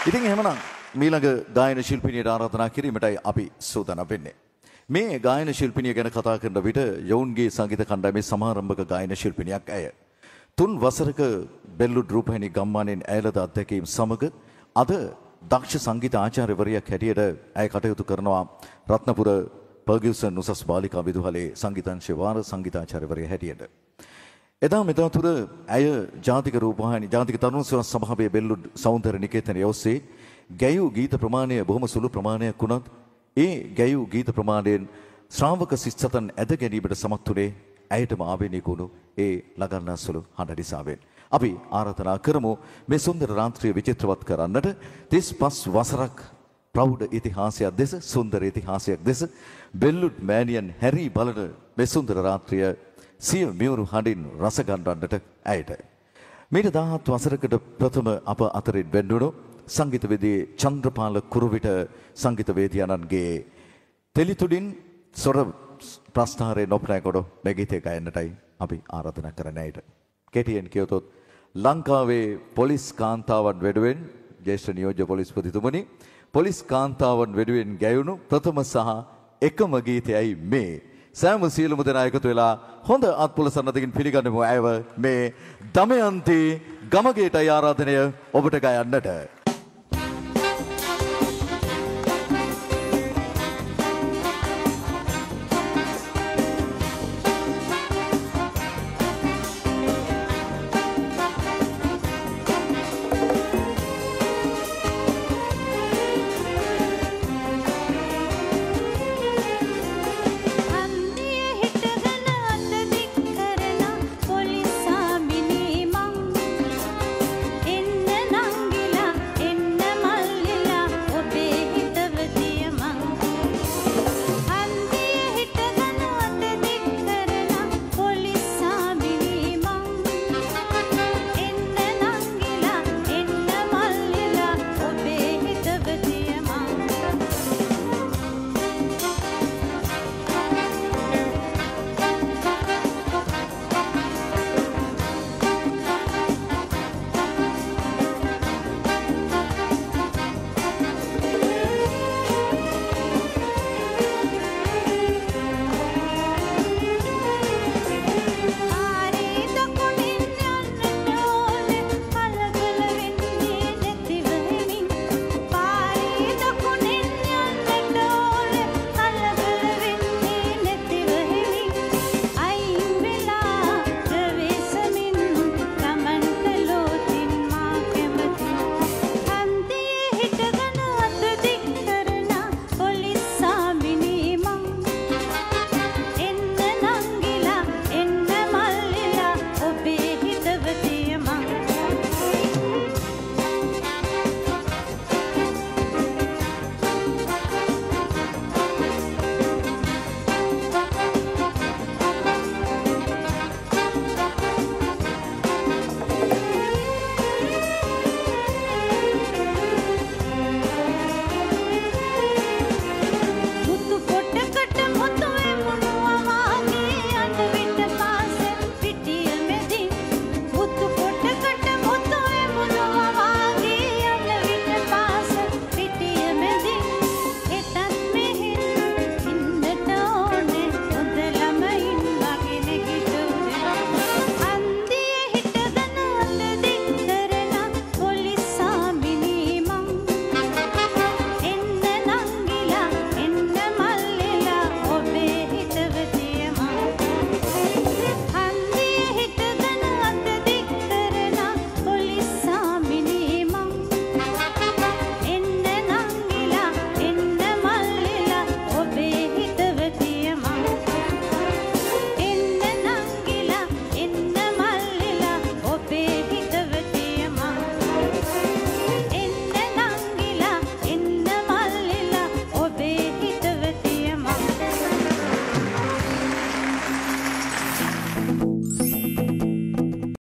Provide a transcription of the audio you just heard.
ඉතින් එහෙමනම් මීළඟ ගායන ශිල්පිනියට ආරාධනා කිරීමටයි අපි සූදානම් වෙන්නේ. මේ ගායන ශිල්පිනිය ගැන කතා කරන විට යොවුන්ගේ සංගීත කණ්ඩායමේ සමාරම්භක ගායන ශිල්පිනියක් ඇය. 3 වසරක බෙල්ලුඩ් රූපහිනී ගම්මානයෙන් ඇයලද අත්දැකීම් සමග අද දක්ෂ සංගීත ආචාර්යවරියක් හැටියට ඇය කටයුතු කරනවා රත්නපුර පර්ගියුසන් උසස් බාලිකා විදුහලේ සංගීතාංශ වාර සංගීතාචාර්යවරිය හැටියට. එදා මෙදා තුර ඇය ජාතික රූපවාහිනී ජාතික තරුණ සේවා සභාවේ බෙල්ලුඩ් සෞන්දර්ය නිකේතනයේ ඔස්සේ ගැයූ ගීත ප්‍රමාණය බොහොම සුළු ප්‍රමාණයක් වුණත් ඒ ගැයූ ගීත ප්‍රමාණයෙන් ශ්‍රාවක සිත්සතන් ඇද ගැනීමට සමත් වුණේ ඇයටම ආවේනික වුණු ඒ ලගන්නාසුළු හඬ නිසාවෙන්. අපි ආරාධනා කරමු මේ සුන්දර රාත්‍රිය විචිත්‍රවත් කරන්නට 35 වසරක් ප්‍රෞಢ ඉතිහාසයක් දෙස සුන්දර ඉතිහාසයක් දෙස බෙල්ලුඩ් මෑනියන් හැරි බලන මේ සුන්දර රාත්‍රිය සිය මියුරු හඬින් රස ගන්නන්නට ඇයට. මීට 17 වසරකට ප්‍රථම අප අතරින් වෙන්නුණු සංගීතවේදී චන්ද්‍රපාල කුරුවිට සංගීතවේදියාණන්ගේ තෙලිතුඩින් සොර ප්‍රස්ථාරයේ නොපනකොට මේ ගීතය ගයන්නටයි අපි ආරාධනා කරන ඇයට. කෙටියෙන් කියතොත් ලංකාවේ පොලිස් කාන්තාවන් වෙනුවෙන් ජ්‍යෙෂ්ඨ නියෝජ්‍ය පොලිස්පතිතුමනි පොලිස් කාන්තාවන් වෙනුවෙන් ගැයුණු ප්‍රථම සහ එකම ගීතයයි මේ. සෑම සියලුම දෙනා එකතු වෙලා හොඳ අත්පුල සන්නතකින් පිළිගන්නමු ඇයව මේ දමයන්ති ගමගේටයි ආරාධනය ඔබට ගයන්නට.